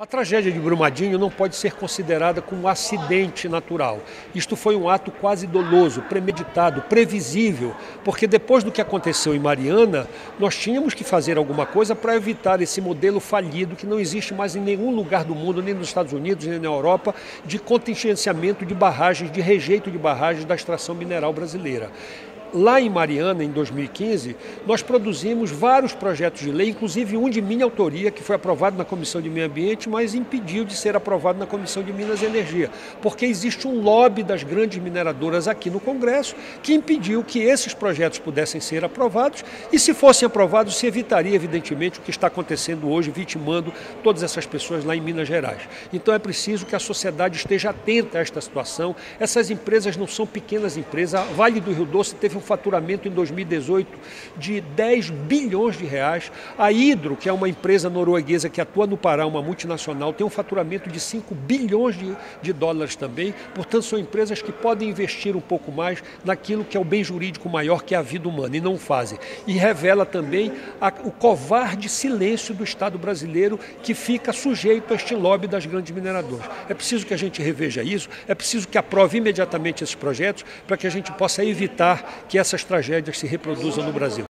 A tragédia de Brumadinho não pode ser considerada como um acidente natural. Isto foi um ato quase doloso, premeditado, previsível, porque depois do que aconteceu em Mariana, nós tínhamos que fazer alguma coisa para evitar esse modelo falido que não existe mais em nenhum lugar do mundo, nem nos Estados Unidos, nem na Europa, de contingenciamento de barragens, de rejeito de barragens da extração mineral brasileira. Lá em Mariana, em 2015, nós produzimos vários projetos de lei, inclusive um de minha autoria, que foi aprovado na Comissão de Meio Ambiente, mas impediu de ser aprovado na Comissão de Minas e Energia, porque existe um lobby das grandes mineradoras aqui no Congresso que impediu que esses projetos pudessem ser aprovados, e se fossem aprovados, se evitaria, evidentemente, o que está acontecendo hoje, vitimando todas essas pessoas lá em Minas Gerais. Então é preciso que a sociedade esteja atenta a esta situação. Essas empresas não são pequenas empresas. A Vale do Rio Doce teve um faturamento em 2018 de 10 bilhões de reais. A Hidro, que é uma empresa norueguesa que atua no Pará, uma multinacional, tem um faturamento de 5 bilhões de dólares também. Portanto, são empresas que podem investir um pouco mais naquilo que é o bem jurídico maior, que é a vida humana, e não fazem. E revela também o covarde silêncio do Estado brasileiro, que fica sujeito a este lobby das grandes mineradoras. É preciso que a gente reveja isso, é preciso que aprove imediatamente esses projetos para que a gente possa evitar que essas tragédias se reproduzam no Brasil.